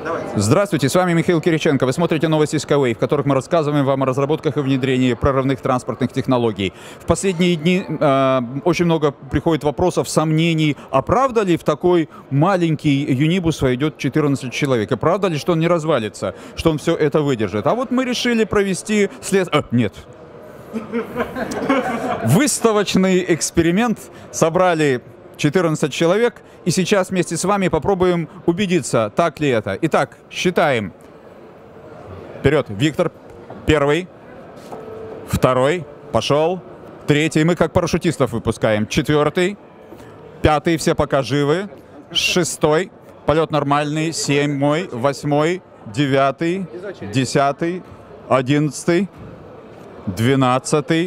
Здравствуйте, с вами Михаил Кириченко. Вы смотрите новости Skyway, в которых мы рассказываем вам о разработках и внедрении прорывных транспортных технологий. В последние дни очень много приходит вопросов, сомнений, а правда ли в такой маленький юнибус войдет 14 человек? И правда ли, что он не развалится, что он все это выдержит? А вот мы решили провести выставочный эксперимент, собрали 14 человек, и сейчас вместе с вами попробуем убедиться, так ли это. Итак, считаем. Вперед. Виктор. Первый. Второй. Пошел. Третий. Мы как парашютистов выпускаем. Четвертый. Пятый. Все пока живы. Шестой. Полет нормальный. Седьмой. Восьмой. Девятый. Десятый. 11, 12,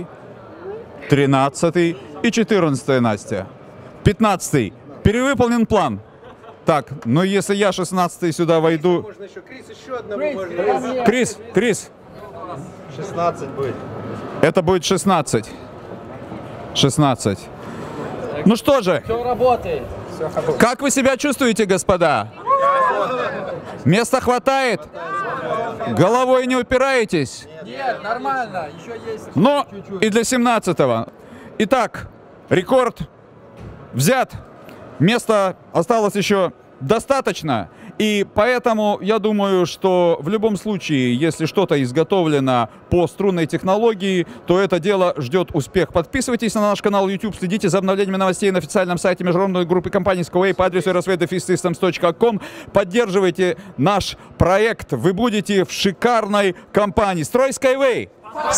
13 и 14, Настя. 15. Перевыполнен план. Так, но если я 16 сюда войду... Можно еще, Крис, еще одного можно. Крис. 16 будет. Это будет 16. 16. Ну что же. Все работает. Как вы себя чувствуете, господа? Места хватает? Головой не упираетесь? Нет, нормально, еще есть. Но чуть-чуть. и для 17-го. Итак, рекорд взят. Места осталось еще достаточно. И поэтому я думаю, что в любом случае, если что-то изготовлено по струнной технологии, то это дело ждет успех. Подписывайтесь на наш канал YouTube, следите за обновлениями новостей на официальном сайте международной группы компаний Skyway по адресу rsvdefissystems.com. Поддерживайте наш проект. Вы будете в шикарной компании. Строй Skyway!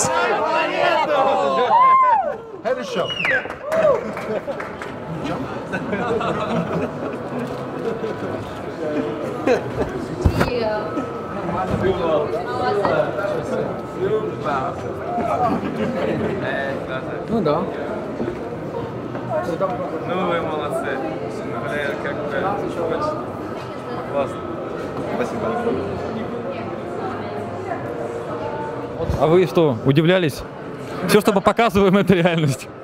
Хорошо. Ну да. Ну вы молодцы. Как бы очень классно. Спасибо. А вы что, удивлялись? Все, что мы показываем, это реальность.